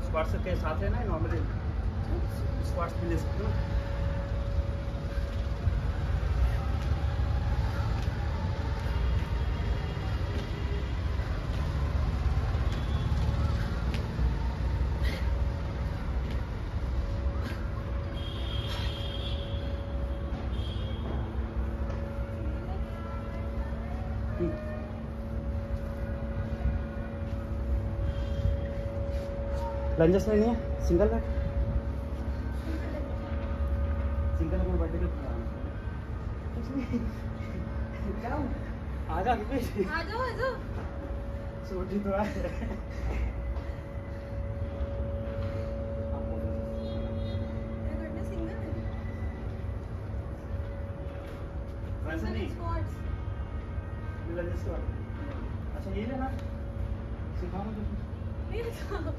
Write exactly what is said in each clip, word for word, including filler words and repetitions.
Squats के साथ है ना नॉर्मली स्क्वाट्स भी ले सकते हो। लंजेस में नहीं है सिंगल बैग सिंगल में बैठे तो जाओ आ जा आ जाओ आ जाओ छोटी तो है वैसे नहीं लंजेस के बाद अच्छा ये लेना सिखाओ मुझे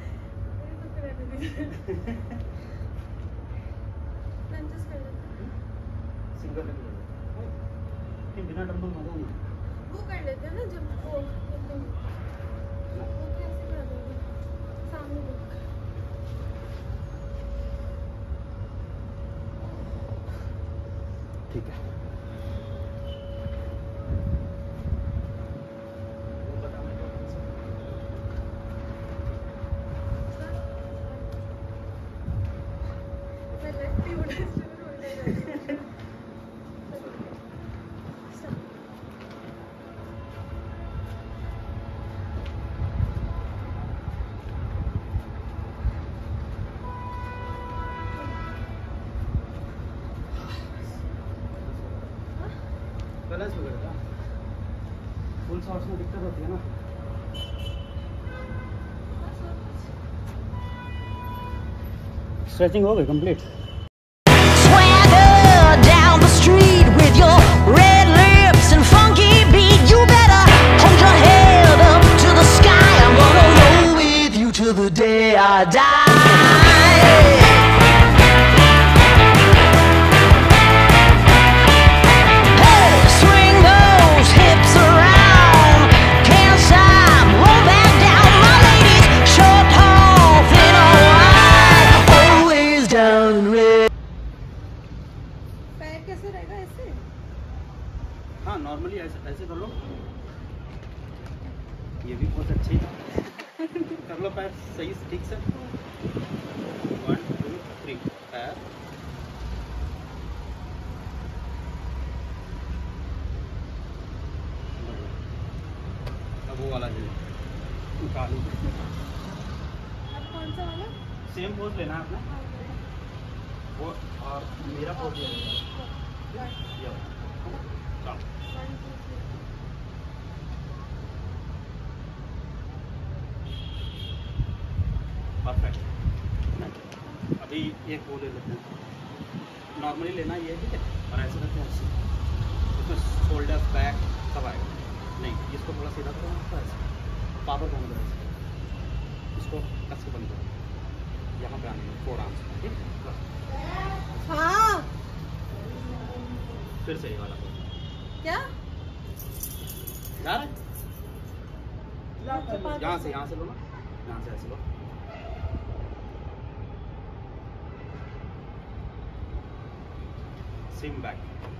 सिंगल बिना डंबल मजा नहीं वो कर लेते हैं ना जब वो एकदम वो कैसे कर दोगे सामने ठीक है बैलेंस बिगड़ता फुल शॉट्स में दिक्कत होती है ना। स्ट्रेचिंग हो गई complete. Swagger down the street with your red lips and funky beat. You better hold your head up to the sky. I'm gonna roll with you till the day I die. हाँ normally ऐसे ऐसे कर लो ये भी बहुत अच्छी कर लो पैर सही ठीक से वन टू थ्री पैर अब वो वाला जो निकालो कौन सा वाला सेम पोज लेना है आपने वो और मेरा पोज लेना है परफेक्ट। अभी एक वो ले लेते हैं नॉर्मली लेना ये ठीक है और ऐसे करते हैं ऐसे इसमें शोल्डर बैक सब आएगा नहीं इसको थोड़ा सीधा करो तो ऐसे पावर बंद करो इसको कस के बंद करो यहाँ पे आने में फोर आर्म्स ठीक हाँ फिर से ये वाला क्या यार यहाँ से यहाँ से लो ना यहाँ से ऐसे लो सिम बैक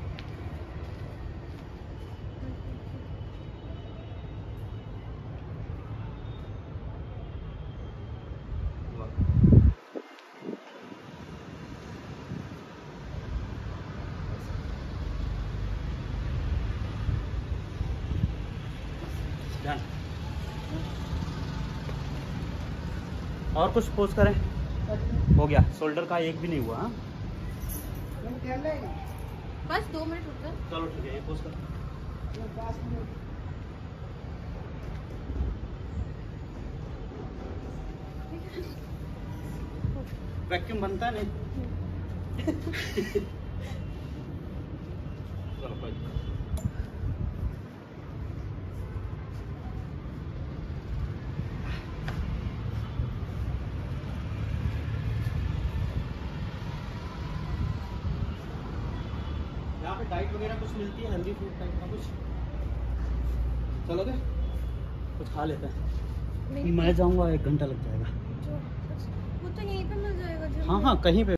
और कुछ पोज करें हो गया शोल्डर का एक भी नहीं हुआ। बस दो मिनट रुक जा चलो ठीक है ये पोज कर वैक्यूम बनता है नहीं चलो कोई यहाँ पे डाइट वगैरह कुछ मिलती है हेल्दी फूड टाइप का कुछ चलोगे कुछ खा लेते हैं मैं जाऊंगा एक घंटा लग जाएगा। यहीं पे मिल जाएगा जिम हाँ में? हाँ कहीं पे